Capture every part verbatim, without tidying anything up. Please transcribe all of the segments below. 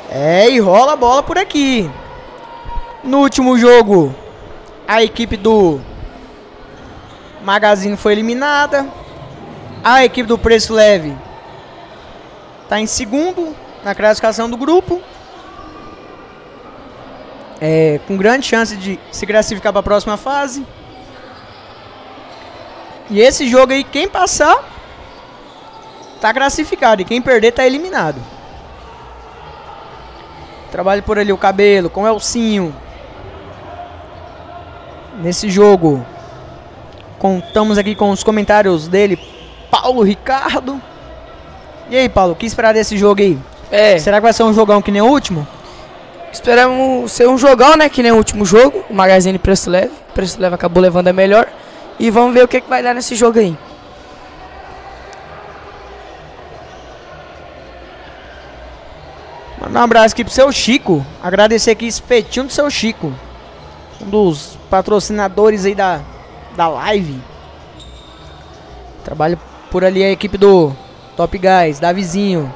É, e rola a bola por aqui. No último jogo, a equipe do Magazine foi eliminada. A equipe do Preço Leve está em segundo na classificação do grupo. É, com grande chance de se classificar para a próxima fase. E esse jogo aí, quem passar, tá classificado. E quem perder, tá eliminado. Trabalha por ali o Cabelo com o Elcinho. Nesse jogo, contamos aqui com os comentários dele, Paulo Ricardo. E aí, Paulo, o que esperar desse jogo aí? É. Será que vai ser um jogão que nem o último? Esperamos ser um jogão, né? Que nem o último jogo. O Magazine Preço Leve. O Preço Leve acabou levando a melhor. E vamos ver o que, que vai dar nesse jogo aí. Mandar um abraço aqui pro seu Chico. Agradecer aqui espetinho do seu Chico. Um dos patrocinadores aí da, da live. Trabalha por ali a equipe do Top Guys, Davizinho.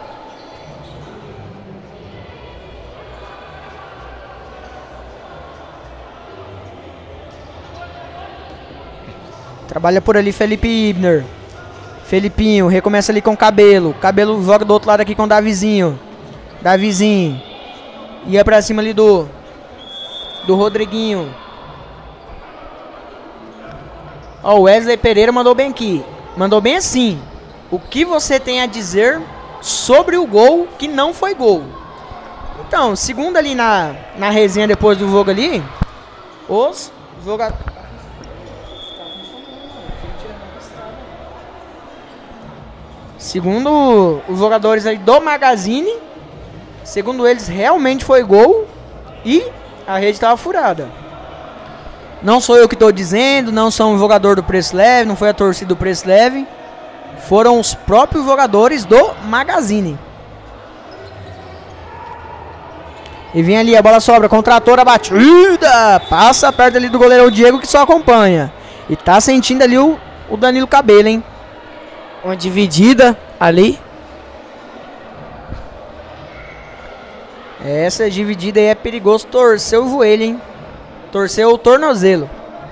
Trabalha por ali Felipe Ibner. Felipinho, recomeça ali com o Cabelo. Cabelo joga do outro lado aqui com o Davizinho. Davizinho. Ia pra cima ali do do Rodriguinho. Ó, o Wesley Pereira mandou bem aqui. Mandou bem assim. O que você tem a dizer sobre o gol que não foi gol? Então, segundo ali na, na resenha depois do jogo ali, os jogadores... Segundo os jogadores aí do Magazine, segundo eles, realmente foi gol e a rede estava furada. Não sou eu que estou dizendo, não são o jogador do Preço Leve, não foi a torcida do Preço Leve. Foram os próprios jogadores do Magazine. E vem ali, a bola sobra, contrator, a batida. Passa perto ali do goleirão Diego que só acompanha. E tá sentindo ali o, o Danilo Cabelo, hein? Uma dividida ali. Essa dividida aí é perigoso. Torceu o joelho, hein? Torceu o tornozelo.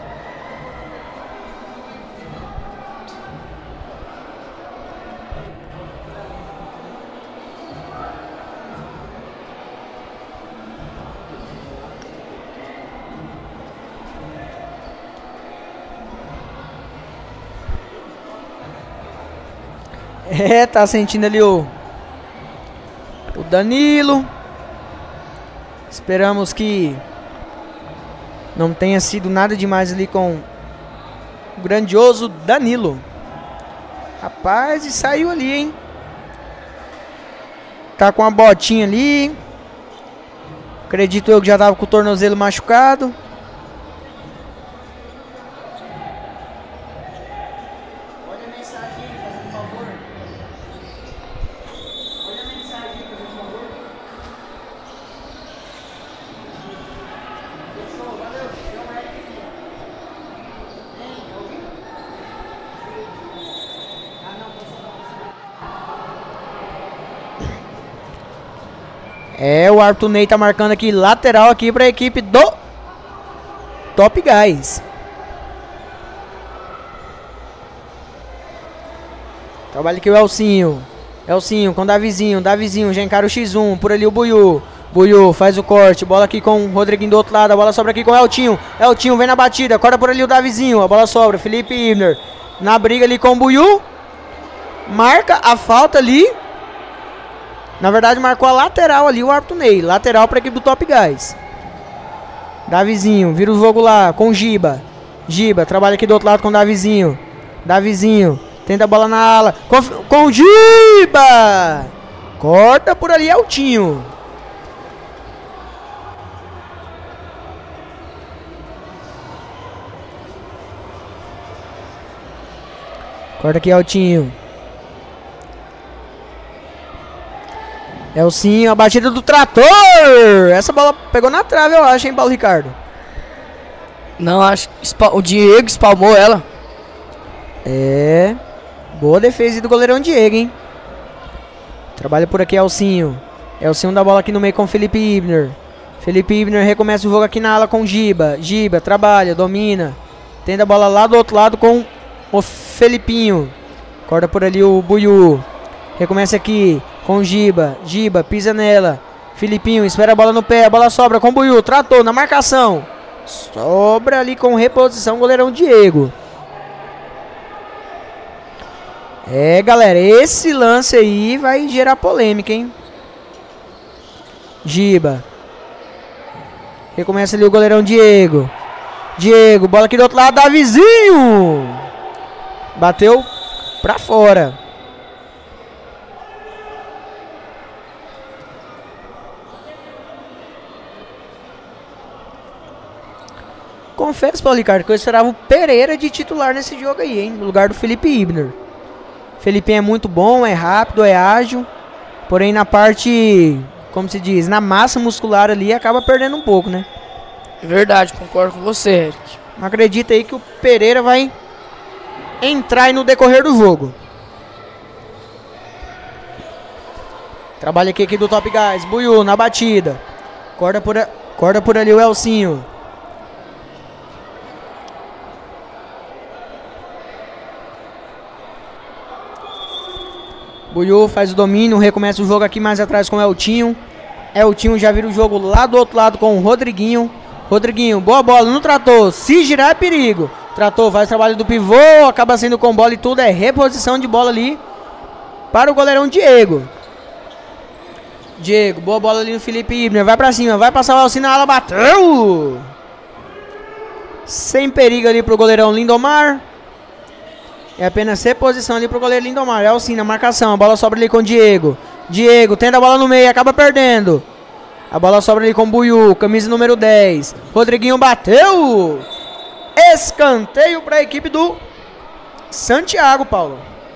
É, tá sentindo ali o o Danilo. Esperamos que não tenha sido nada demais ali com o grandioso Danilo. Rapaz, e saiu ali, hein? Tá com a botinha ali. Acredito eu que já tava com o tornozelo machucado. É, o Arthur Ney tá marcando aqui lateral aqui para a equipe do Top Guys. Trabalha aqui o Elcinho. Elcinho com o Davizinho. Davizinho já encara o xis um. Por ali o Buiú. Buiú faz o corte. Bola aqui com o Rodriguinho do outro lado. A bola sobra aqui com o Eltinho. Eltinho vem na batida. Corta por ali o Davizinho. A bola sobra. Felipe Ibner. Na briga ali com o Buiú. Marca a falta ali. Na verdade, marcou a lateral ali o Arthur Ney. Lateral para a equipe do Top Guys. Davizinho, vira o jogo lá com o Giba. Giba, trabalha aqui do outro lado com o Davizinho. Davizinho, tenta a bola na ala. Com, com o Giba! Corta por ali Eltinho. Corta aqui Eltinho. Elcinho, a batida do trator. Essa bola pegou na trave, eu acho, hein, Paulo Ricardo? Não, acho que o Diego espalmou ela. É. Boa defesa do goleirão Diego, hein? Trabalha por aqui Elcinho. Elcinho dá bola aqui no meio com Felipe Ibner. Felipe Ibner recomeça o jogo aqui na ala com Giba. Giba trabalha, domina. Tenta a bola lá do outro lado com o Felipinho. Corta por ali o Buiú. Recomeça aqui com Giba. Giba pisa nela. Filipinho espera a bola no pé. A bola sobra com o Buiú. Tratou na marcação. Sobra ali com reposição o goleirão Diego. É, galera, esse lance aí vai gerar polêmica, hein? Giba. Recomeça ali o goleirão Diego. Diego, bola aqui do outro lado, Davizinho. Bateu pra fora. Confesso, Paulo Ricardo, que eu esperava o Pereira de titular nesse jogo aí, hein? No lugar do Felipe Ibner. Felipinho é muito bom, é rápido, é ágil. Porém, na parte, como se diz, na massa muscular ali, acaba perdendo um pouco, né? Verdade, concordo com você, Eric. Acredita aí que o Pereira vai entrar aí no decorrer do jogo. Trabalha aqui, aqui do Top Guys. Buiú na batida. Corta por, a, corta por ali o Elcinho. Buiú faz o domínio, recomeça o jogo aqui mais atrás com o Eltinho. Eltinho já vira o jogo lá do outro lado com o Rodriguinho. Rodriguinho, boa bola no trator. Se girar é perigo. Trator faz o trabalho do pivô, acaba sendo com bola e tudo. É reposição de bola ali para o goleirão Diego. Diego, boa bola ali no Felipe Ibner. Vai pra cima, vai passar o Elcinho na ala, bateu! Sem perigo ali pro goleirão Lindomar. É apenas reposição ali pro goleiro Lindomar. Elcinho na marcação, a bola sobra ali com o Diego. Diego tenta a bola no meio, acaba perdendo. A bola sobra ali com o Buiú, camisa número dez. Rodriguinho bateu! Escanteio para a equipe do Santiago, Paulo.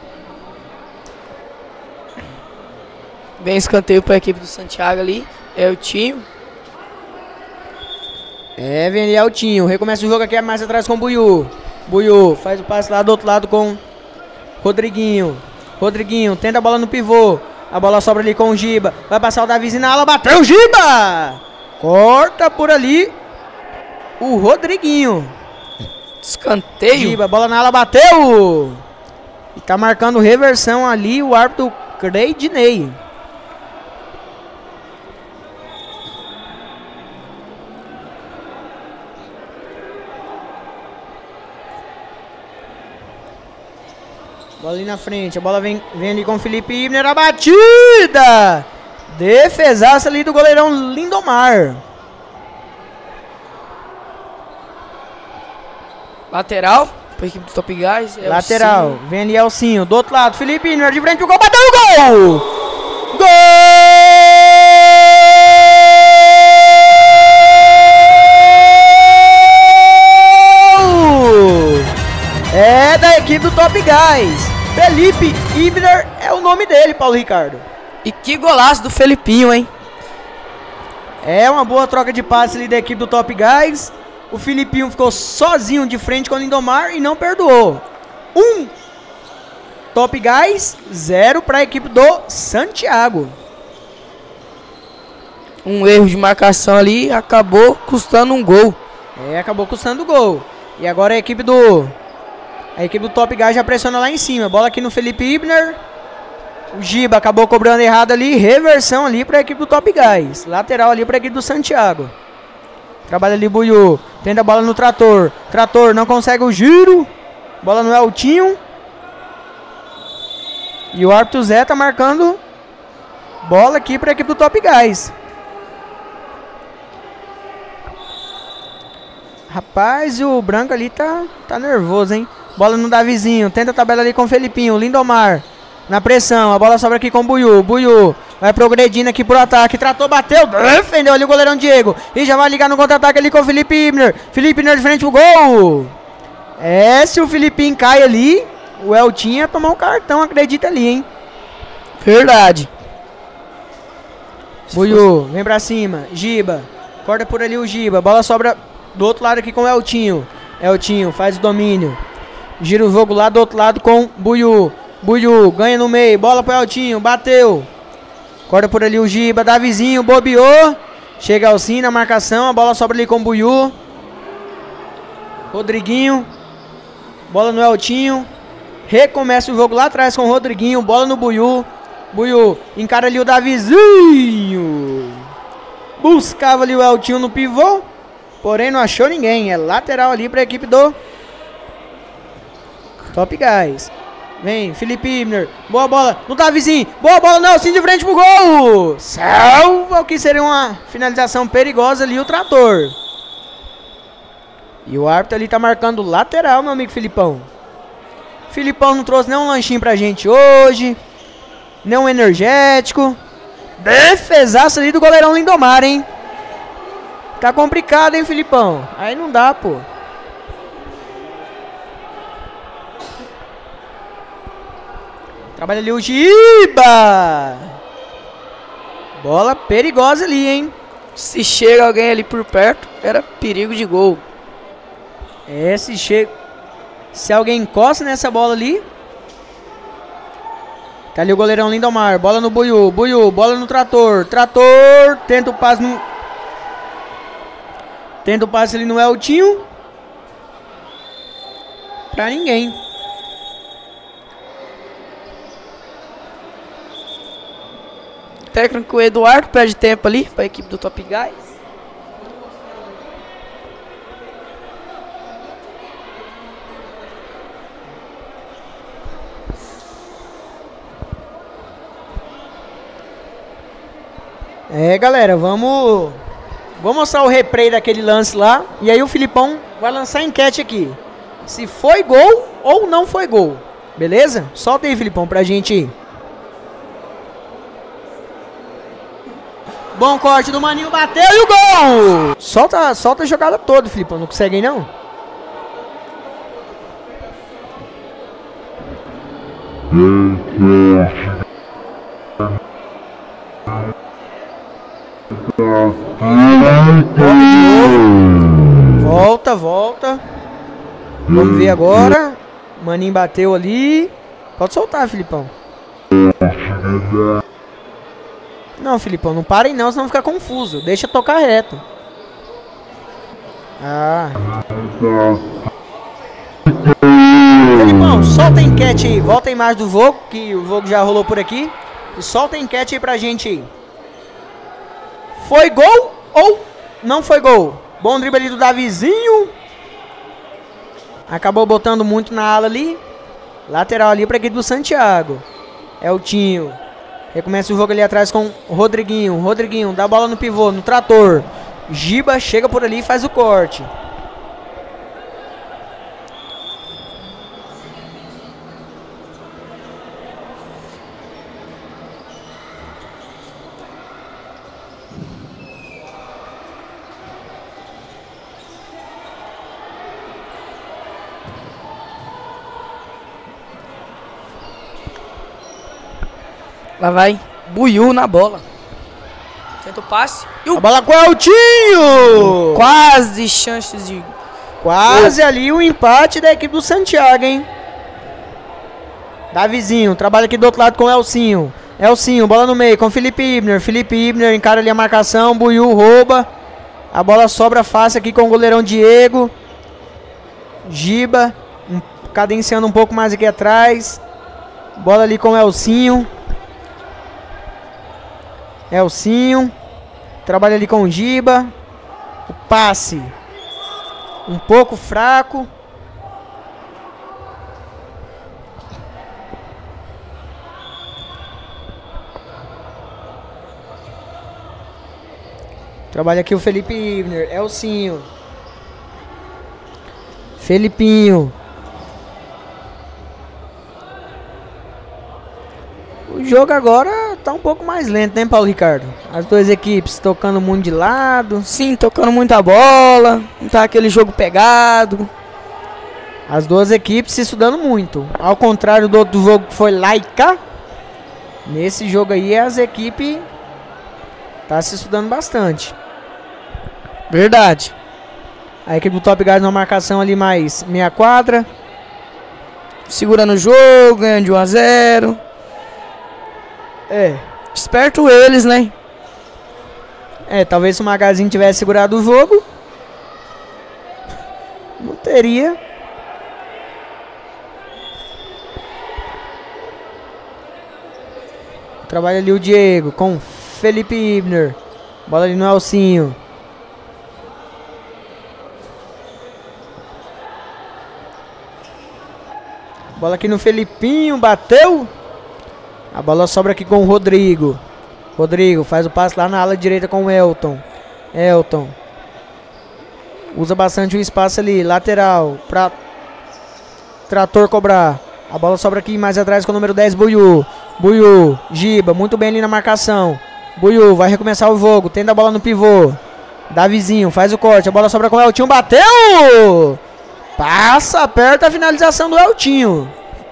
Bem escanteio para a equipe do Santiago ali. É o Tinho. É, vem ali Eltinho. Recomeça o jogo aqui mais atrás com o Buiú. Buiú faz o passe lá do outro lado com Rodriguinho. Rodriguinho tenta a bola no pivô. A bola sobra ali com o Giba. Vai passar o Davizinho na ala. Bateu o Giba! Corta por ali o Rodriguinho. Escanteio. Giba, bola na ala, bateu! E tá marcando reversão ali o árbitro Creidinei. Bola ali na frente, a bola vem, vem ali com o Felipe Ibner, a batida! Defesaça ali do goleirão Lindomar. Lateral, para a equipe do Top Guys. É Lateral, Elcinho. Vem ali Elcinho, do outro lado, Felipe Ibner de frente, o gol, bateu o gol! Gol! É da equipe do Top Guys. Felipe Ibner é o nome dele, Paulo Ricardo. E que golaço do Felipinho, hein? É uma boa troca de passe ali da equipe do Top Guys. O Filipinho ficou sozinho de frente com o Lindomar e não perdoou. Um Top Guys, zero para a equipe do Santiago. Um erro de marcação ali acabou custando um gol. É, acabou custando o gol. E agora a equipe do... A equipe do Top Guys já pressiona lá em cima. Bola aqui no Felipe Ibner. O Giba acabou cobrando errado ali. Reversão ali para a equipe do Top Guys. Lateral ali para a equipe do Santiago. Trabalha ali Buiú. Tenta a bola no Trator. Trator não consegue o giro. Bola no Eltinho. E o árbitro Zé tá marcando bola aqui para a equipe do Top Guys. Rapaz, o branco ali tá, tá nervoso, hein? Bola no Davizinho. Tenta a tabela ali com o Felipinho. Lindomar. Na pressão. A bola sobra aqui com o Buiú. Buiú. Vai progredindo aqui pro ataque. Tratou, bateu. Defendeu ali o goleirão Diego. E já vai ligar no contra-ataque ali com o Felipe Ibner. Felipe Ibner de frente pro gol. É, se o Filipinho cai ali, o Eltinho ia tomar um cartão, acredita ali, hein? Verdade. Buiú. Vem pra cima. Giba. Corta por ali o Giba. Bola sobra do outro lado aqui com o Eltinho. Eltinho faz o domínio. Gira o jogo lá do outro lado com Buiú. Buiú ganha no meio. Bola pro Eltinho. Bateu. Corta por ali o Giba, Davizinho, bobeou. Chega Alcinho na marcação, a bola sobra ali com o Buiú. Rodriguinho. Bola no Eltinho. Recomeça o jogo lá atrás com o Rodriguinho. Bola no Buiú. Buiú encara ali o Davizinho. Buscava ali o Eltinho no pivô. Porém não achou ninguém. É lateral ali para a equipe do Top Guys. Vem, Felipe Ibner. Boa bola no Davizinho. Boa bola não, sim de frente pro gol. Salva o que seria uma finalização perigosa ali o Trator. E o árbitro ali tá marcando lateral, meu amigo Filipão. Filipão não trouxe nem um lanchinho pra gente hoje. Nem um energético. Defesaço ali do goleirão Lindomar, hein. Tá complicado, hein, Filipão. Aí não dá, pô. Trabalha ali o Giba. Bola perigosa ali, hein. Se chega alguém ali por perto, era perigo de gol. É, se chega... Se alguém encosta nessa bola ali... Tá ali o goleirão Lindomar. Bola no Buiú. Buiú, bola no Trator. Trator, tenta o passe no... Tenta o passe ali no Eltinho. Pra ninguém. Técnico Eduardo perde tempo ali para a equipe do Top Guys. É, galera, vamos... Vou mostrar o replay daquele lance lá. E aí o Filipão vai lançar a enquete aqui. Se foi gol ou não foi gol. Beleza? Solta aí, Filipão, pra gente ir. Bom corte do Maninho, bateu e o gol! Solta, solta a jogada toda, Filipão. Não consegue aí, não? Volta, volta. Vamos ver agora. Maninho bateu ali. Pode soltar, Filipão. Não, Filipão, não parem não, senão fica confuso. Deixa tocar reto. Ah. Filipão, solta a enquete aí. Volta a imagem do jogo, que o jogo já rolou por aqui. E solta a enquete aí pra gente aí. Foi gol ou não foi gol? Bom drible ali do Davizinho. Acabou botando muito na ala ali. Lateral ali pra equipe do Santiago. Eltinho. Recomeça o jogo ali atrás com o Rodriguinho. Rodriguinho dá a bola no pivô, no Trator. Giba chega por ali e faz o corte. Lá vai Buiú na bola. Tenta o passe. E o... A bola com o Eltinho! Quase chances de... Quase oh. ali o empate da equipe do Santiago, hein? Davizinho, trabalha aqui do outro lado com o Elcinho. Elcinho, bola no meio com o Felipe Ibner. Felipe Ibner encara ali a marcação. Buiú rouba. A bola sobra fácil aqui com o goleirão Diego. Giba, um, cadenciando um pouco mais aqui atrás. Bola ali com o Elcinho. Elcinho. Trabalha ali com o Giba. O passe um pouco fraco. Trabalha aqui o Felipe Ibner. Elcinho. Felipinho. O jogo agora tá um pouco mais lento, né, Paulo Ricardo? As duas equipes tocando muito de lado. Sim, tocando muita bola. Não tá aquele jogo pegado. As duas equipes se estudando muito. Ao contrário do outro jogo que foi lá e cá. Nesse jogo aí as equipes tá se estudando bastante. Verdade. A equipe do Top Guys na marcação ali mais meia quadra. Segurando o jogo, ganhando de um a zero. É. Esperto eles, né? É, talvez se o Magazine tivesse segurado o jogo, não teria. Trabalha ali o Diego com Felipe Ibner. Bola ali no Elcinho. Bola aqui no Felipinho, bateu. A bola sobra aqui com o Rodrigo. Rodrigo faz o passe lá na ala direita com o Elton. Elton. Usa bastante o espaço ali, lateral, pra Trator cobrar. A bola sobra aqui mais atrás com o número dez, Buiú. Buiú, Giba, muito bem ali na marcação. Buiú vai recomeçar o jogo, tendo a bola no pivô. Davizinho faz o corte, a bola sobra com o Eltinho, bateu! Passa perto a finalização do Eltinho.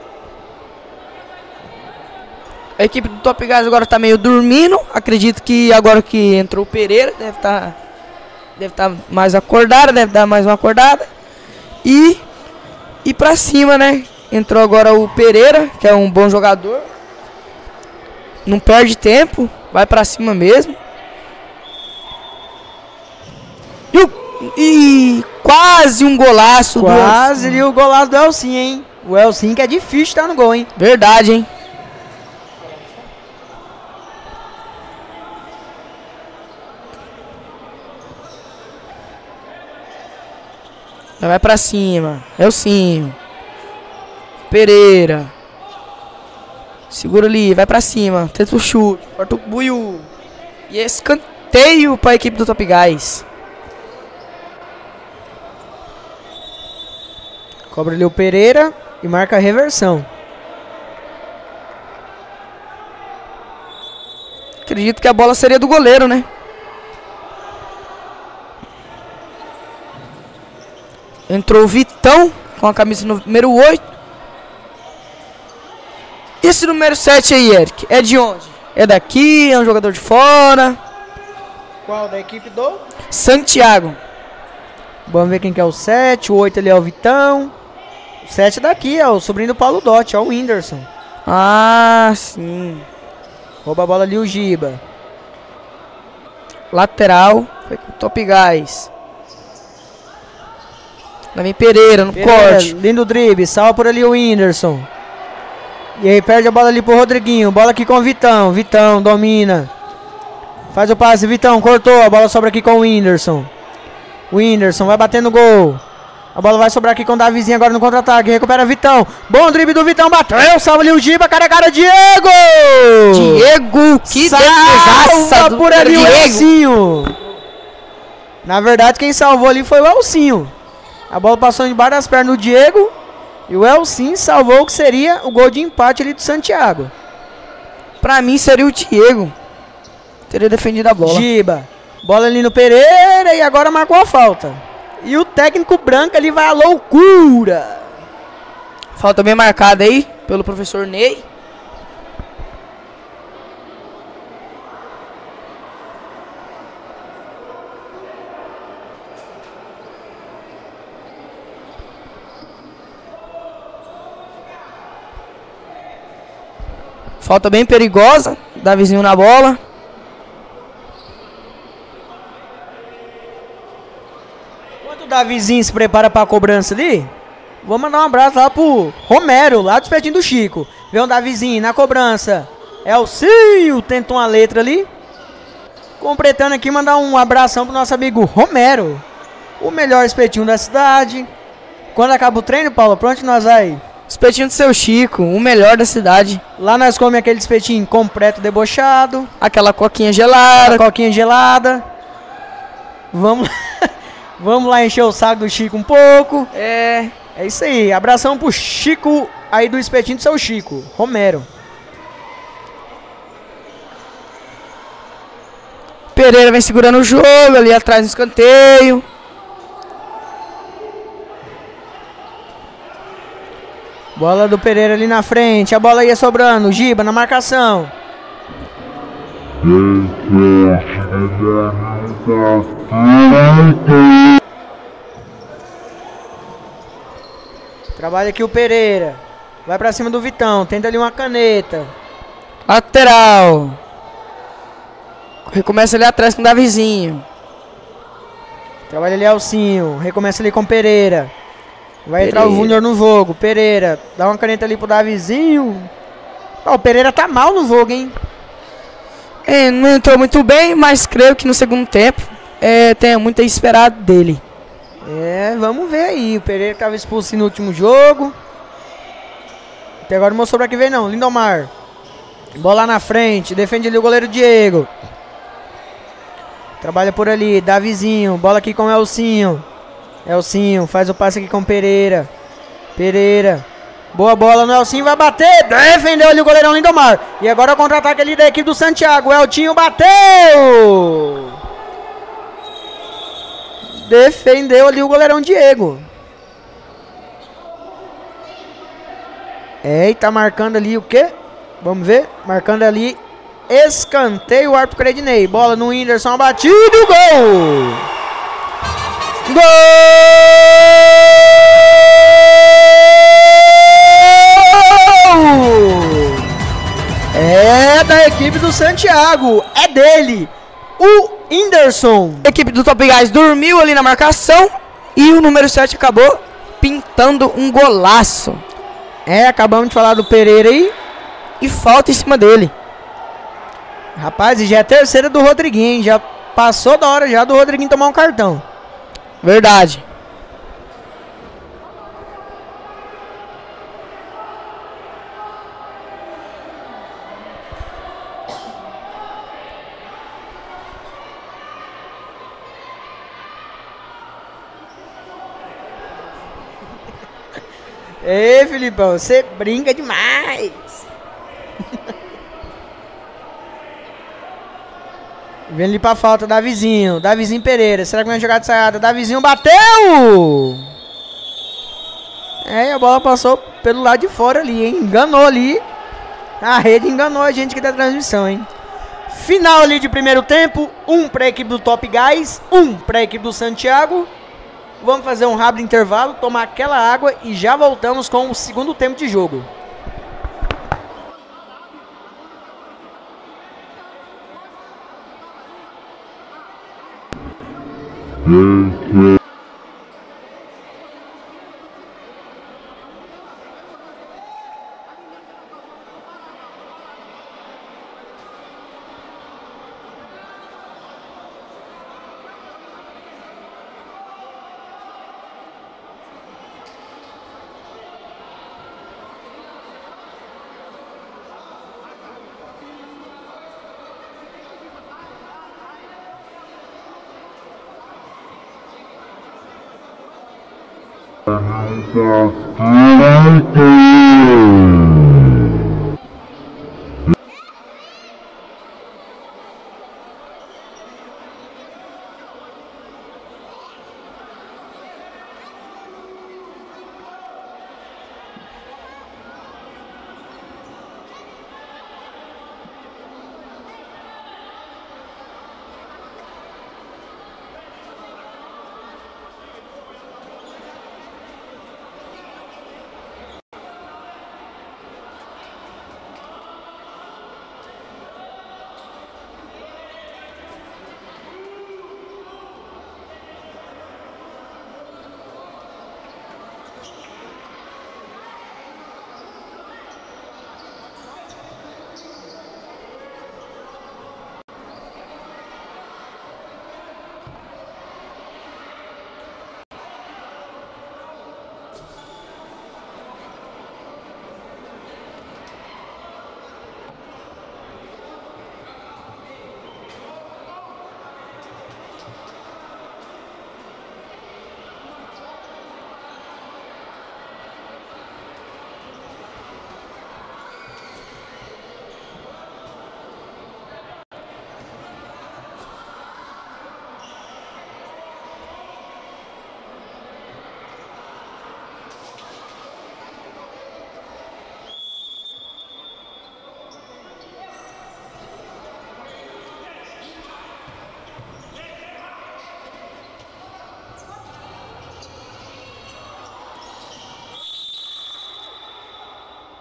A equipe do Top Guys agora tá meio dormindo. Acredito que agora que entrou o Pereira, deve estar deve tá mais acordada, deve dar mais uma acordada. E, e pra cima, né? Entrou agora o Pereira, que é um bom jogador. Não perde tempo, vai pra cima mesmo. E, o, e quase um golaço. Quase ali o golaço do Elcinho, hein? O Elcinho que é difícil estar no gol, hein? Verdade, hein? Vai pra cima. Elcinho. Pereira. Segura ali, vai pra cima. Tenta o chute. Corta o Buiú. E escanteio pra equipe do Top Guys. Cobra ali o Pereira e marca a reversão. Acredito que a bola seria do goleiro, né? Entrou o Vitão com a camisa número oito. Esse número sete aí, Eric, é de onde? É daqui? É um jogador de fora? Qual? Da equipe do? Santiago. Vamos ver quem que é o sete. O oito ali é o Vitão. O sete daqui é o sobrinho do Paulo Dotti, é o Whindersson. Ah, sim. Rouba a bola ali o Giba. Lateral. Foi com o Top Guys. Lá vem Pereira no Pereira, corte. Lindo drible, salva por ali o Whindersson. E aí perde a bola ali pro Rodriguinho. Bola aqui com o Vitão. Vitão domina. Faz o passe, Vitão cortou. A bola sobra aqui com o Whindersson. O Whindersson vai batendo gol. A bola vai sobrar aqui com o Davizinho agora no contra-ataque. Recupera Vitão. Bom drible do Vitão. Bateu. Salva ali o Giba. Cara a cara, Diego. Diego. Que defesaça do por ali Diego. O Elcinho. Na verdade, quem salvou ali foi o Elcinho. A bola passou embaixo das pernas do Diego. E o Elcinho salvou o que seria o gol de empate ali do Santiago. Pra mim seria o Diego. Teria defendido a bola. Giba. Bola ali no Pereira e agora marcou a falta. E o técnico branco ali vai à loucura. Falta bem marcada aí pelo professor Ney. Falta bem perigosa. Davizinho na bola. Enquanto o Davizinho se prepara para a cobrança ali, vou mandar um abraço lá pro Romero, lá do espetinho do Chico. Vê o Davizinho na cobrança. Elcinho tentou uma letra ali. Completando aqui, mandar um abração pro nosso amigo Romero. O melhor espetinho da cidade. Quando acaba o treino, Paulo, pra onde nós vai? Espetinho do seu Chico, o melhor da cidade. Lá nós comemos aquele espetinho completo, debochado. Aquela coquinha gelada. Aquela coquinha gelada. Vamos, vamos lá encher o saco do Chico um pouco. É. É isso aí. Abração pro Chico aí do espetinho do seu Chico, Romero. Pereira vem segurando o jogo ali atrás no escanteio. Bola do Pereira ali na frente. A bola ia sobrando. Giba na marcação. Trabalha aqui o Pereira. Vai pra cima do Vitão. Tenta ali uma caneta. Lateral. Recomeça ali atrás com o Davizinho. Trabalha ali Elcinho. Recomeça ali com Pereira. Vai Pereira. entrar o Júnior no jogo. Pereira. Dá uma caneta ali pro Davizinho. Oh, o Pereira tá mal no jogo, hein? É, não entrou muito bem, mas creio que no segundo tempo é, tem muito esperado dele. É, vamos ver aí. O Pereira tava expulso no último jogo. Até agora não mostrou pra que vem não. Lindomar. Bola na frente. Defende ali o goleiro Diego. Trabalha por ali. Davizinho. Bola aqui com o Elcinho. Elcinho faz o passe aqui com Pereira. Pereira. Boa bola no Elcinho. Vai bater. Defendeu ali o goleirão Lindomar. E agora o contra-ataque ali da equipe do Santiago. O Eltinho bateu. Defendeu ali o goleirão Diego. É, e tá marcando ali o quê? Vamos ver. Marcando ali escanteio, o árbitro Credinei. Bola no Whindersson, batido, gol! Gol! É da equipe do Santiago. É dele. O Whindersson. A equipe do Top Guys dormiu ali na marcação e o número sete acabou pintando um golaço. É, acabamos de falar do Pereira aí. E falta em cima dele. Rapaz, e já é a terceira do Rodriguinho, hein? Já passou da hora já do Rodriguinho tomar um cartão. Verdade. Ei, Filipão, você brinca demais. Vem ali pra falta, Davizinho. Davizinho Pereira. Será que vai jogar de saiada? Davizinho bateu! É, a bola passou pelo lado de fora ali, hein? Enganou ali. A rede enganou a gente aqui da transmissão, hein? Final ali de primeiro tempo. Um pra equipe do Top Guys. Um pra equipe do Santiago. Vamos fazer um rápido intervalo, tomar aquela água e já voltamos com o segundo tempo de jogo.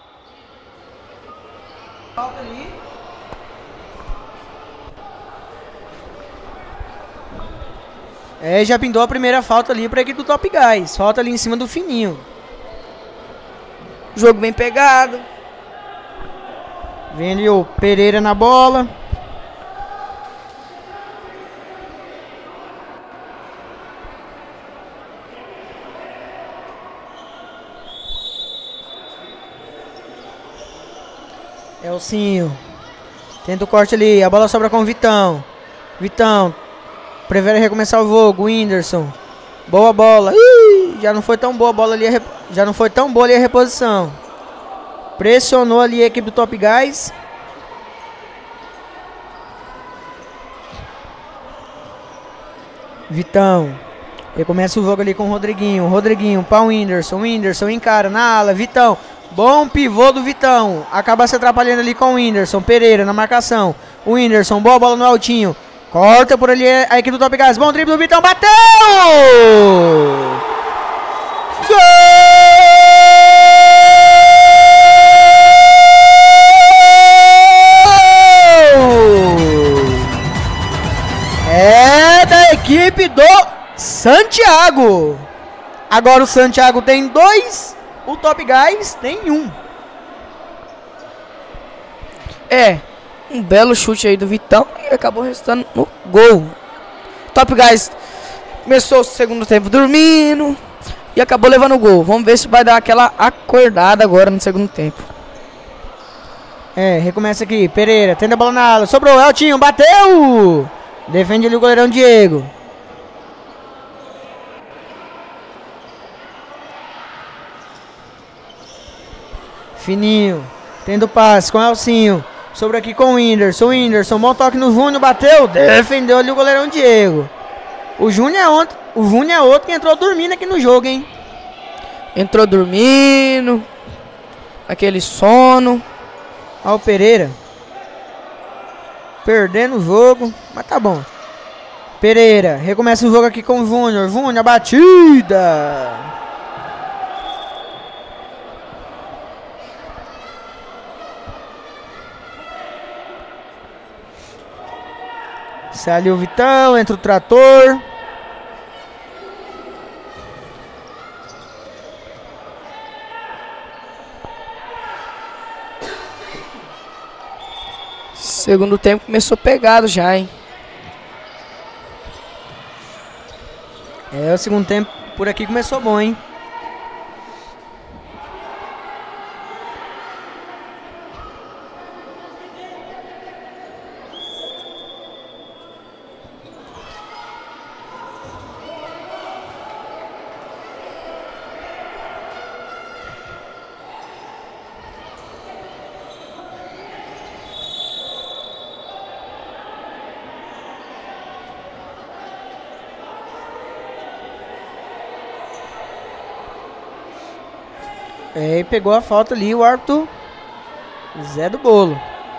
Falta ali. É, já pintou a primeira falta ali pra equipe do Top Guys. Falta ali em cima do Fininho. Jogo bem pegado. Vem ali o Pereira na bola. Elcinho. Tenta o corte ali. A bola sobra com o Vitão. Vitão. Prefere recomeçar o jogo. Whindersson. Boa bola. Ih, já não foi tão boa a bola ali. A já não foi tão boa ali a reposição. Pressionou ali a equipe do Top Guys. Vitão. Recomeça o jogo ali com o Rodriguinho. Rodriguinho para o Whindersson. Whindersson encara na ala. Vitão. Bom pivô do Vitão. Acaba se atrapalhando ali com o Whindersson. Pereira na marcação. O Whindersson. Boa bola no altinho. Corta por ali a equipe do Top Guys. Bom drible do Vitão. Bateu! Gol! É da equipe do Santiago. Agora o Santiago tem dois. O Top Guys tem um. É, um belo chute aí do Vitão e acabou restando no gol. Top Guys começou o segundo tempo dormindo e acabou levando o gol. Vamos ver se vai dar aquela acordada agora no segundo tempo. É, recomeça aqui. Pereira, tenta a bola na ala. Sobrou, Eltinho, bateu! Defende ali o goleirão Diego. Fininho, tendo passe com o Elcinho. Sobre aqui com o Whindersson. Whindersson, bom toque no Júnior, bateu. Defendeu ali o goleirão Diego. O Júnior é, ontem, o Júnior é outro que entrou dormindo aqui no jogo, hein? Entrou dormindo. Aquele sono. Olha o Pereira. Perdendo o jogo, mas tá bom. Pereira, recomeça o jogo aqui com o Júnior. Júnior, batida. Sai ali o Vitão, entra o Trator. Segundo tempo começou pegado já, hein? É, o segundo tempo por aqui começou bom, hein? É, e pegou a falta ali o árbitro Zé do Bolo.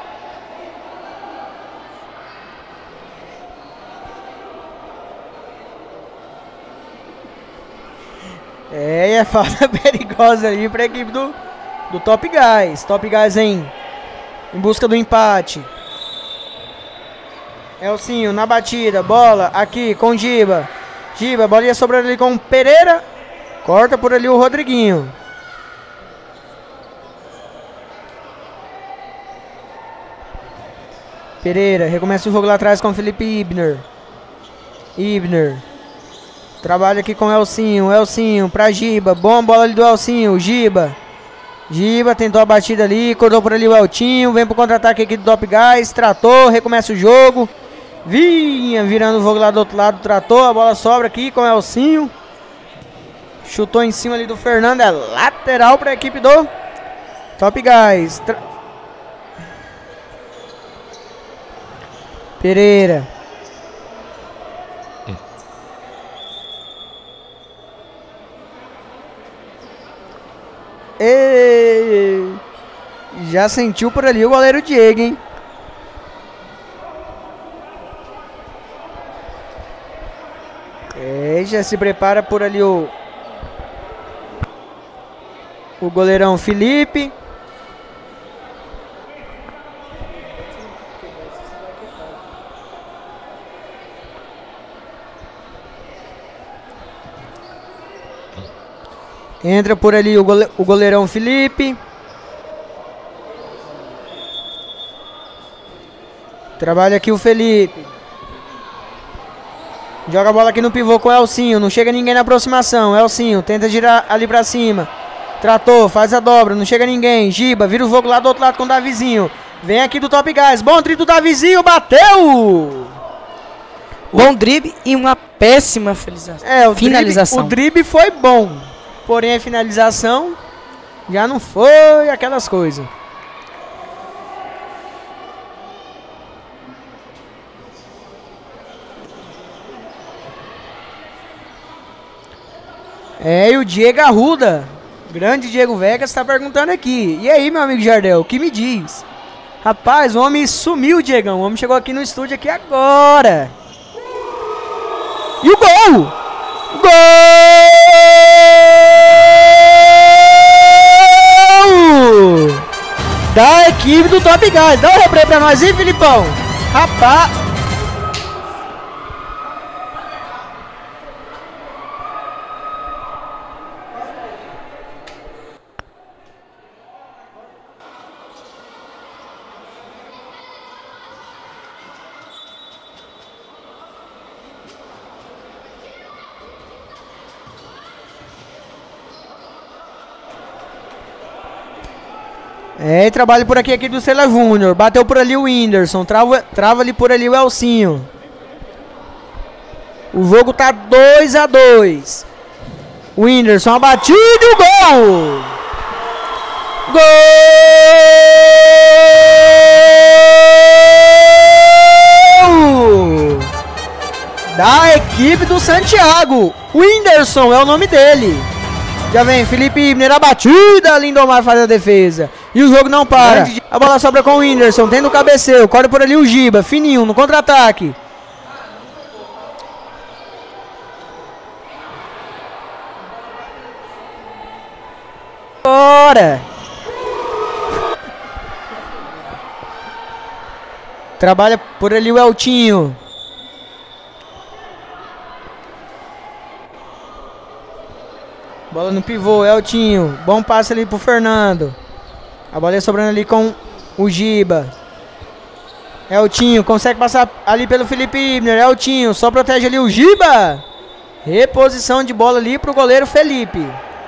É, e é falta perigosa ali para a equipe do, do Top Guys. Top Guys em, em busca do empate. Elcinho na batida, bola aqui com Giba. Giba, bolinha sobrando ali com Pereira. Corta por ali o Rodriguinho. Pereira, recomeça o jogo lá atrás com o Felipe Ibner. Ibner. Trabalha aqui com o Elcinho. Elcinho pra Giba. Bom bola ali do Elcinho. Giba. Giba tentou a batida ali. Cortou por ali o Eltinho. Vem pro contra-ataque aqui do Top Guys. Tratou. Recomeça o jogo. Vinha virando o jogo lá do outro lado. Tratou. A bola sobra aqui com o Elcinho. Chutou em cima ali do Fernando. É lateral pra equipe do Top Guys. Tra Pereira. E... já sentiu por ali o goleiro Diego, hein? É, já se prepara por ali o o goleirão Felipe. Entra por ali o, gole, o goleirão Felipe. Trabalha aqui o Felipe. Joga a bola aqui no pivô com o Elcinho. Não chega ninguém na aproximação. Elcinho tenta girar ali pra cima. Tratou, faz a dobra. Não chega ninguém. Giba, vira o jogo lá do outro lado com o Davizinho. Vem aqui do Top Guys. Bom drible do Davizinho. Bateu! Bom drible e uma péssima finalização. É, o finalização. Drible, o drible foi bom. Porém a finalização já não foi aquelas coisas. É, e o Diego Arruda, grande Diego Vegas, está perguntando aqui. E aí, meu amigo Jardel, o que me diz? Rapaz, o homem sumiu, Diegão. O homem chegou aqui no estúdio aqui agora. E o gol! Gol! Da equipe do Top Guys. Dá um replay pra nós aí, Filipão. Rapaz... É, trabalha por aqui, aqui do Sela Júnior. Bateu por ali o Whindersson. Trava, trava ali por ali o Elcinho. O jogo tá dois a dois. O Whindersson, a batida e o gol! Gol! Da equipe do Santiago. O Whindersson é o nome dele. Já vem Felipe Ibner, a batida. Lindomar faz a defesa. E o jogo não para. A bola sobra com o Whindersson, tendo o cabeceio. Corta por ali o Giba, fininho, no contra-ataque. Bora! Trabalha por ali o Eltinho. Bola no pivô, Eltinho. Bom passe ali pro Fernando. A bola é sobrando ali com o Giba. Eltinho consegue passar ali pelo Felipe Ibner. Eltinho só protege ali o Giba. Reposição de bola ali pro goleiro Felipe.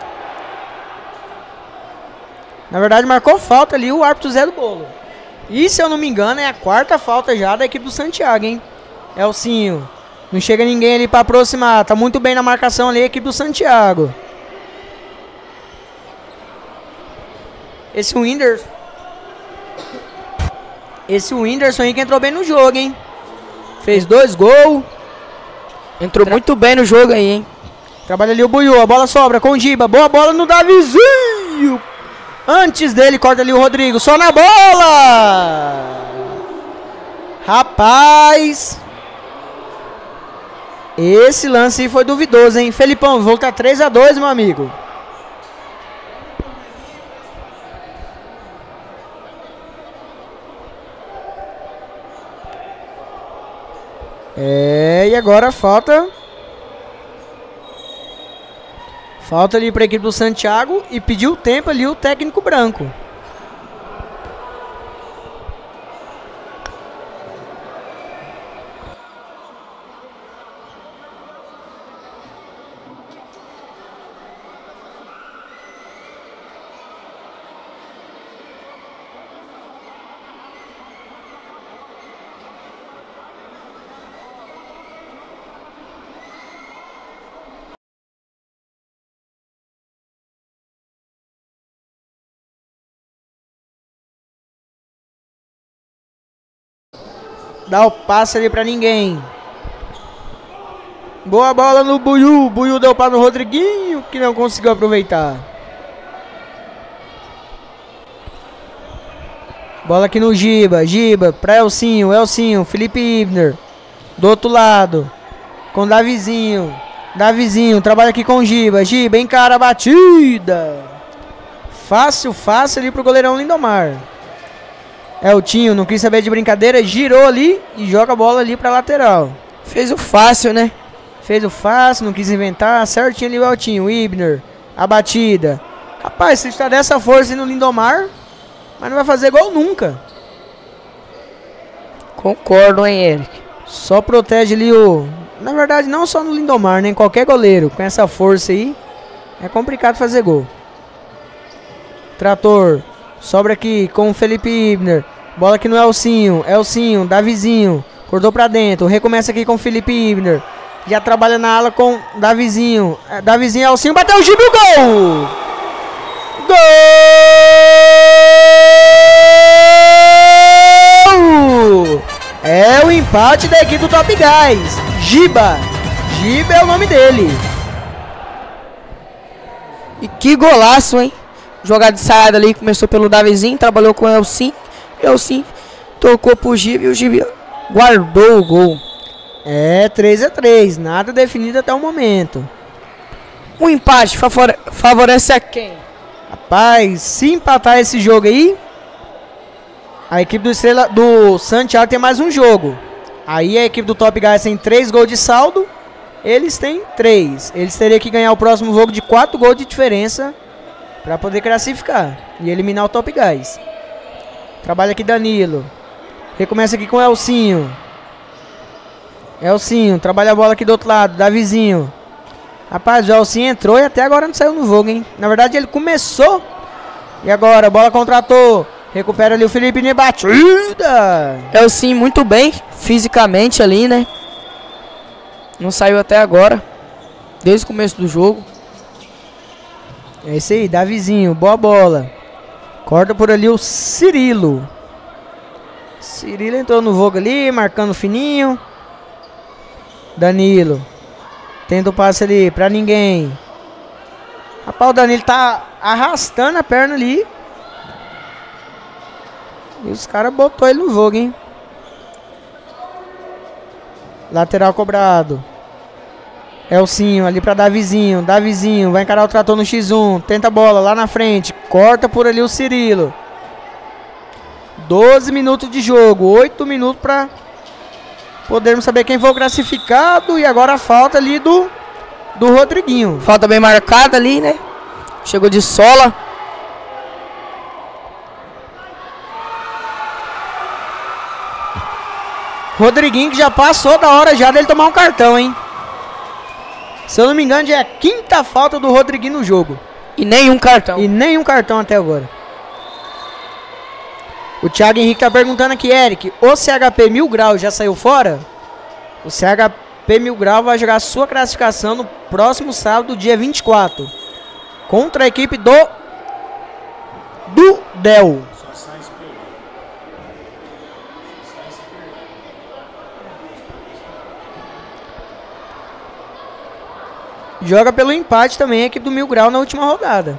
Na verdade marcou falta ali o árbitro Zé do Bolo. E se eu não me engano é a quarta falta já da equipe do Santiago, hein? Elcinho. Não chega ninguém ali pra aproximar. Tá muito bem na marcação ali a equipe do Santiago. Esse Whindersson. Esse Whindersson aí que entrou bem no jogo, hein? Fez dois gols. Entrou Tra muito bem no jogo aí, hein? Trabalha ali o Buiú. A bola sobra com o Giba. Boa bola no Davizinho. Antes dele, corta ali o Rodrigo. Só na bola. Rapaz. Esse lance aí foi duvidoso, hein? Felipão, volta três a dois, meu amigo. É, e agora falta... Falta ali para a equipe do Santiago e pediu tempo ali o técnico branco. Dá o passe ali pra ninguém. Boa bola no Buiú. Buiú deu para no Rodriguinho, que não conseguiu aproveitar. Bola aqui no Giba. Giba pra Elcinho. Elcinho. Felipe Ibner. Do outro lado. Com Davizinho. Davizinho. Trabalha aqui com o Giba. Giba encara a batida. Fácil, fácil ali pro goleirão Lindomar. Eltinho não quis saber de brincadeira, girou ali e joga a bola ali pra lateral. Fez o fácil, né? Fez o fácil, não quis inventar, certinho ali o Eltinho. Ibner A batida. Rapaz, se está dessa força no Lindomar, mas não vai fazer gol nunca. Concordo, hein, Eric? Só protege ali o... Na verdade, não só no Lindomar, nem qualquer goleiro. Com essa força aí, é complicado fazer gol. Trator. Sobra aqui com o Felipe Ibner. Bola aqui no Elcinho. Elcinho, Davizinho. Cortou pra dentro. Recomeça aqui com o Felipe Ibner. Já trabalha na ala com Davizinho. Davizinho, Elcinho. Bateu o Gibi, o gol! Gol! É o empate da equipe do Top Guys. Giba. Giba é o nome dele. E que golaço, hein? Jogada de saída ali, começou pelo Davizinho, trabalhou com o Elcinho. Elcinho tocou pro Giba e o Giba guardou o gol. É, três a três, nada definido até o momento. O empate favore favorece a quem? Rapaz, se empatar esse jogo aí, a equipe do Estrela do Santiago tem mais um jogo. Aí a equipe do Top Guys tem três gols de saldo, eles têm três. Eles teriam que ganhar o próximo jogo de quatro gols de diferença para poder classificar e eliminar o Top Guys. Trabalha aqui Danilo. Recomeça aqui com o Elcinho. Elcinho, trabalha a bola aqui do outro lado, Davizinho. Rapaz, o Elcinho entrou e até agora não saiu no jogo, hein? Na verdade ele começou. E agora, bola contratou. Recupera ali o Felipe Ibner, batida. Elcinho muito bem, fisicamente ali, né? Não saiu até agora. Desde o começo do jogo. É isso aí, Davizinho, boa bola. Corta por ali o Cirilo. Cirilo entrou no jogo ali, marcando fininho. Danilo. Tenta o passe ali pra ninguém. Rapaz, o Danilo tá arrastando a perna ali. E os caras botou ele no jogo, hein? Lateral cobrado. Elcinho ali pra Davizinho. Davizinho vai encarar o trator no xis um. Tenta a bola lá na frente. Corta por ali o Cirilo. doze minutos de jogo. oito minutos pra podermos saber quem foi o classificado. E agora a falta ali do, do Rodriguinho. Falta bem marcada ali, né? Chegou de sola. Rodriguinho que já passou da hora já dele tomar um cartão, hein? Se eu não me engano, já é a quinta falta do Rodriguinho no jogo. E nenhum cartão. E nenhum cartão até agora. O Thiago Henrique tá perguntando aqui, Eric, o C H P Mil Grau já saiu fora? O C H P Mil Grau vai jogar sua classificação no próximo sábado, dia vinte e quatro. Contra a equipe do... Do Del. Joga pelo empate também a equipe do Mil Grau na última rodada.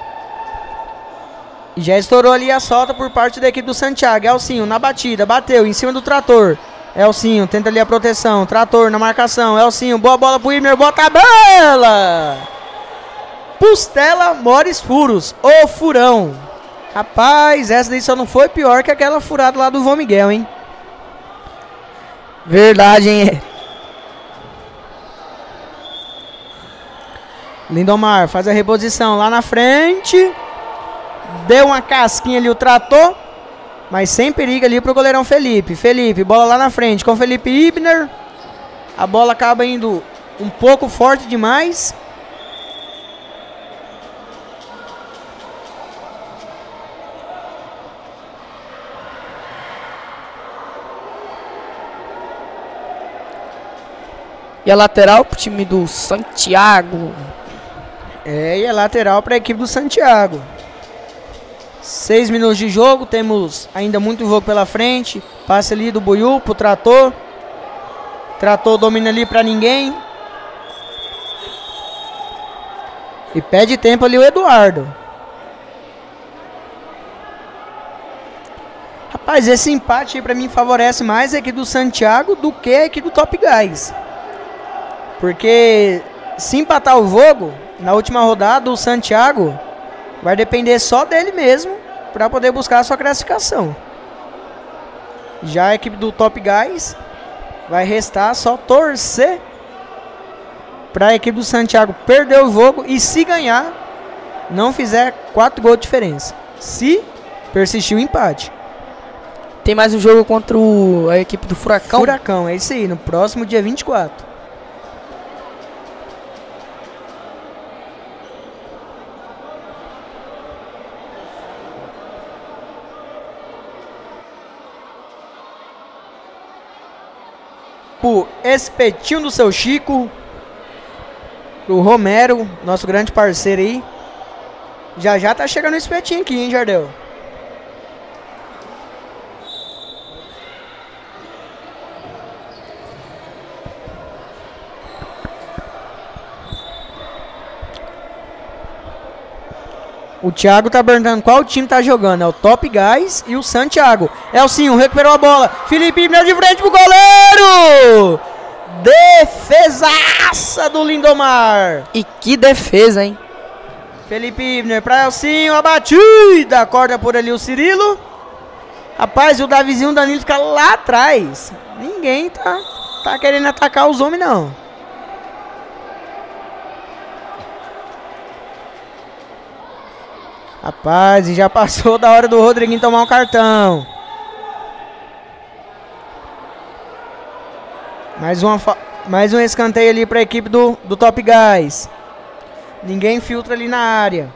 E já estourou ali a solta por parte da equipe do Santiago. Elcinho na batida, bateu em cima do trator. Elcinho tenta ali a proteção. Trator na marcação. Elcinho, boa bola pro Ibner, bota a bola! Pustela Mores Furos, o furão. Rapaz, essa daí só não foi pior que aquela furada lá do Vô Miguel, hein? Verdade, hein? Lindomar faz a reposição lá na frente. Deu uma casquinha ali o trator, mas sem perigo ali pro goleirão Felipe. Felipe, bola lá na frente com Felipe Ibner. A bola acaba indo um pouco forte demais. E a lateral pro time do Santiago. É, e é lateral para a equipe do Santiago. Seis minutos de jogo, temos ainda muito jogo pela frente. Passe ali do Buiú pro Trator. Trator domina ali para ninguém. E pede tempo ali o Eduardo. Rapaz, esse empate aí para mim favorece mais a equipe do Santiago do que a equipe do Top Guys. Porque se empatar o jogo, na última rodada, o Santiago vai depender só dele mesmo para poder buscar a sua classificação. Já a equipe do Top Guys vai restar só torcer para a equipe do Santiago perder o jogo e, se ganhar, não fizer quatro gols de diferença. Se persistir o empate. Tem mais um jogo contra o, a equipe do Furacão. Furacão, é isso aí, no próximo dia vinte e quatro. Pro espetinho do seu Chico, pro Romero, nosso grande parceiro aí. Já já tá chegando o espetinho aqui, hein, Jardel? O Thiago tá perguntando qual time tá jogando. É o Top Guys e o Santiago. Elcinho recuperou a bola. Felipe Ibner de frente pro goleiro. Defesaça do Lindomar. E que defesa, hein? Felipe Ibner pra Elcinho. A batida. Corta por ali o Cirilo. Rapaz, o Davizinho, o Danilo fica lá atrás. Ninguém tá, tá querendo atacar os homens, não. Rapaz, e já passou da hora do Rodriguinho tomar um cartão. Mais, uma mais um escanteio ali para a equipe do, do Top Guys. Ninguém filtra ali na área.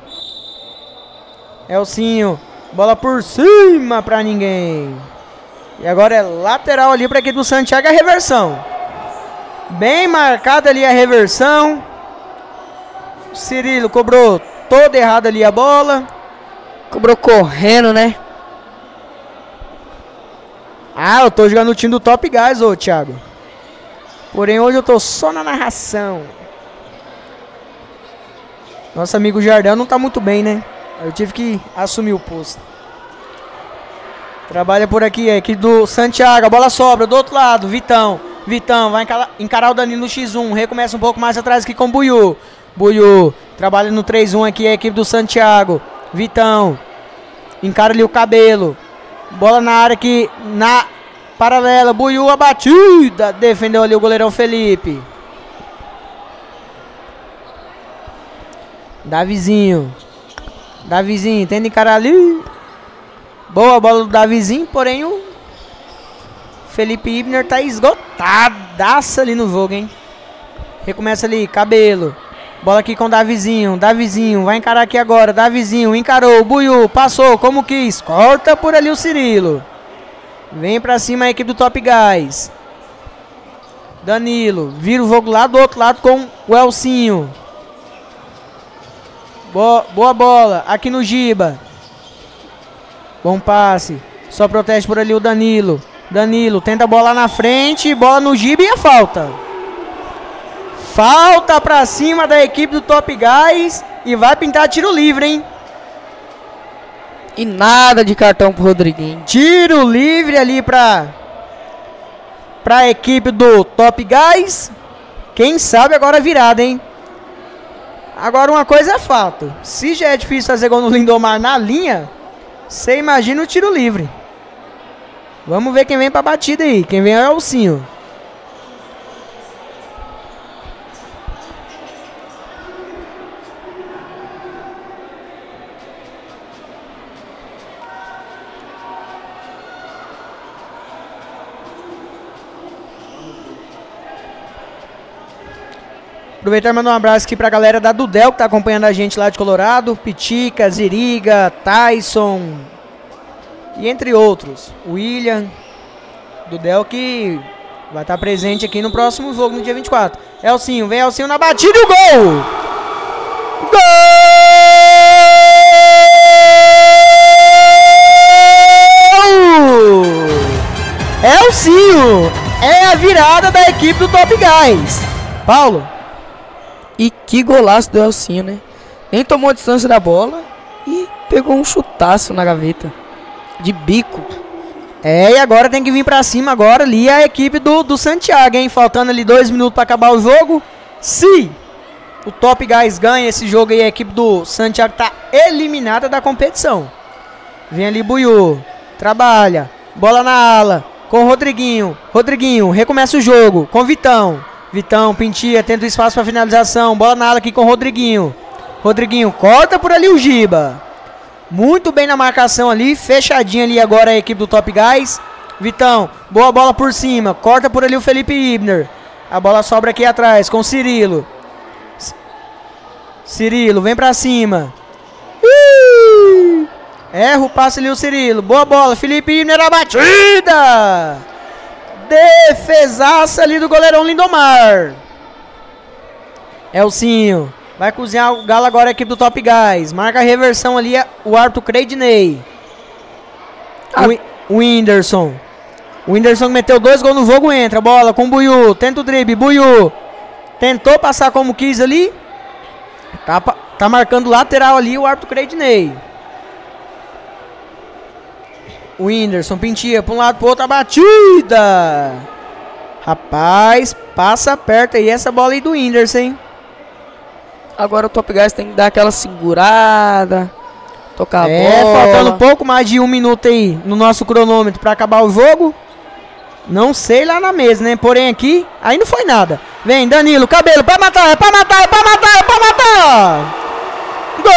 Elcinho, bola por cima para ninguém. E agora é lateral ali para a equipe do Santiago, a reversão. Bem marcada ali a reversão. Cirilo cobrou todo errado ali a bola. Cobrou correndo, né? Ah, eu tô jogando no time do Top Guys, ô Thiago. Porém, hoje eu tô só na narração. Nosso amigo Jardel não tá muito bem, né? Eu tive que assumir o posto. Trabalha por aqui, a equipe do Santiago. A bola sobra do outro lado, Vitão. Vitão vai encarar o Danilo no xis um. Recomeça um pouco mais atrás aqui com o Buiú. Buiú trabalha no três um aqui, a equipe do Santiago. Vitão, encara ali o Cabelo. Bola na área aqui, na paralela. Buiú, a batida. Defendeu ali o goleirão Felipe. Davizinho. Davizinho, tenta encarar ali. Boa bola do Davizinho, porém o Felipe Ibner tá esgotadaça ali no jogo, hein. Recomeça ali, Cabelo. Bola aqui com o Davizinho. Davizinho vai encarar aqui agora. Davizinho encarou. Buiú passou como quis. Corta por ali o Cirilo. Vem pra cima a equipe do Top Guys. Danilo vira o jogo lá do outro lado com o Elcinho. Boa, boa bola aqui no Giba. Bom passe. Só protege por ali o Danilo. Danilo tenta a bola na frente. Bola no Giba e a falta. Falta pra cima da equipe do Top Guys. E vai pintar tiro livre, hein? E nada de cartão pro Rodriguinho. Tiro livre ali pra, pra equipe do Top Guys. Quem sabe agora a virada, hein? Agora uma coisa é fato. Se já é difícil fazer gol no Lindomar na linha, você imagina o tiro livre. Vamos ver quem vem pra batida aí. Quem vem é o Elcinho. Aproveitar e mandar um abraço aqui pra galera da Dudel que tá acompanhando a gente lá de Colorado. Pitica, Ziriga, Tyson e entre outros. William, Dudel que vai estar presente aqui no próximo jogo, no dia vinte e quatro. Elcinho, vem Elcinho na batida e o gol! Gol! Elcinho! É a virada da equipe do Top Guys. Paulo. E que golaço do Elcinho, né? Nem tomou a distância da bola e pegou um chutaço na gaveta. De bico. É, e agora tem que vir pra cima agora ali a equipe do, do Santiago, hein? Faltando ali dois minutos pra acabar o jogo. Se o Top Guys ganha esse jogo aí, a equipe do Santiago tá eliminada da competição. Vem ali Buiú. Trabalha. Bola na ala. Com o Rodriguinho. Rodriguinho, recomeça o jogo. Com o Vitão. Vitão, Pintia, tenta o espaço para finalização. Bola na ala aqui com o Rodriguinho. Rodriguinho corta por ali o Giba. Muito bem na marcação ali, fechadinha ali agora a equipe do Top Guys. Vitão, boa bola por cima, corta por ali o Felipe Ibner. A bola sobra aqui atrás com o Cirilo. Cirilo, vem pra cima. Ih! Erra o passe ali o Cirilo. Boa bola, Felipe Ibner, a batida. Defesaça ali do goleirão Lindomar. Elcinho. Vai cozinhar o Galo agora a equipe do Top Guys. Marca a reversão ali o árbitro Creidney. Ah. O Whindersson. O Whindersson meteu dois gols no jogo, entra. Bola com o Buiú. Tenta o drible. Buiú. Tentou passar como quis ali. Tá, tá marcando lateral ali o árbitro Creidney. O Whindersson pintia para um lado para o outro. A batida. Rapaz, passa perto aí essa bola aí do Whindersson, hein? Agora o Top Guys tem que dar aquela segurada, tocar a é, bola. faltando pouco mais de um minuto aí no nosso cronômetro para acabar o jogo. Não sei lá na mesa, né? Porém aqui, aí não foi nada. Vem, Danilo, cabelo, pra matar, é pra matar, é pra matar, é pra matar! Gol!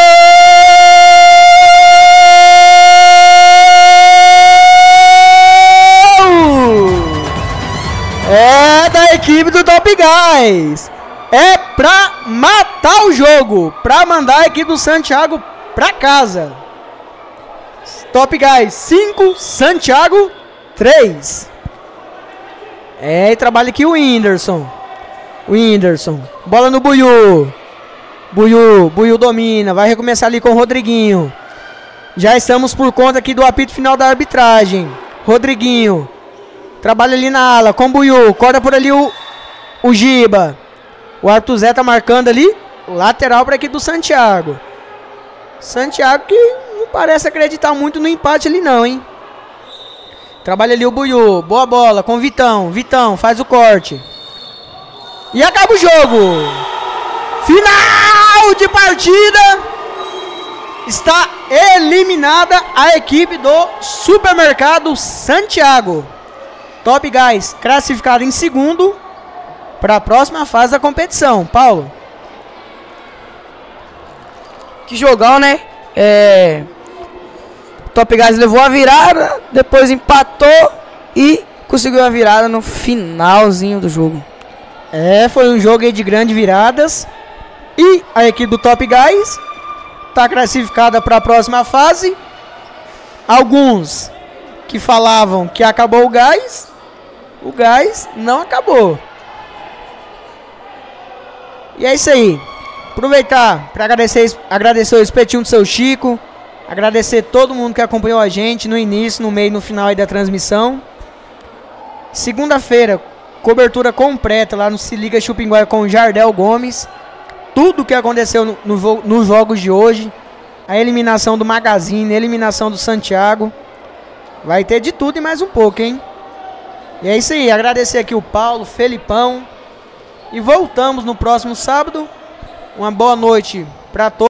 É da equipe do Top Guys. É pra matar o jogo, pra mandar a equipe do Santiago pra casa. Top Guys cinco, Santiago três. É, e trabalha aqui o Whindersson. O Whindersson, bola no Buiú. Buiú, Buiú domina, vai recomeçar ali com o Rodriguinho. Já estamos por conta aqui do apito final da arbitragem. Rodriguinho, trabalha ali na ala com o Buiú, corta por ali o, o Giba. O Arthur Zé tá marcando ali, lateral para aqui do Santiago. Santiago que não parece acreditar muito no empate ali não, hein? Trabalha ali o Buiú, boa bola com o Vitão. Vitão faz o corte. E acaba o jogo. Final de partida. Está eliminada a equipe do Supermercado Santiago. Top Guys classificado em segundo para a próxima fase da competição. Paulo. Que jogão, né? É... Top Guys levou a virada, depois empatou e conseguiu a virada no finalzinho do jogo. É, foi um jogo aí de grandes viradas. E a equipe do Top Guys está classificada para a próxima fase. Alguns que falavam que acabou o gás, o gás não acabou. E é isso aí. Aproveitar para agradecer, agradecer o espetinho do seu Chico. Agradecer todo mundo que acompanhou a gente no início, no meio e no final aí da transmissão. Segunda-feira, cobertura completa lá no Se Liga Chupinguá com o Jardel Gomes. Tudo o que aconteceu no, no, nos jogos de hoje. A eliminação do Magazine, a eliminação do Santiago. Vai ter de tudo e mais um pouco, hein? E é isso aí, agradecer aqui o Paulo, Felipão. E voltamos no próximo sábado. Uma boa noite para todos.